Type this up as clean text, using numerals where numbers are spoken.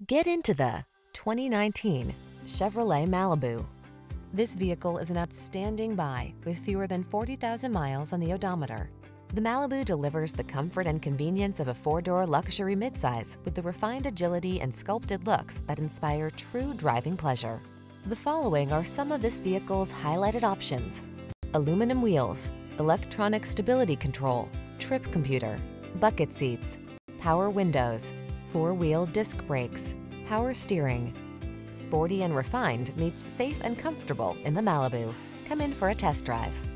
Get into the 2019 Chevrolet Malibu. This vehicle is an outstanding buy with fewer than 40,000 miles on the odometer. The Malibu delivers the comfort and convenience of a four-door luxury midsize with the refined agility and sculpted looks that inspire true driving pleasure. The following are some of this vehicle's highlighted options: aluminum wheels, electronic stability control, trip computer, bucket seats, power windows, four-wheel disc brakes, power steering. Sporty and refined meets safe and comfortable in the Malibu. Come in for a test drive.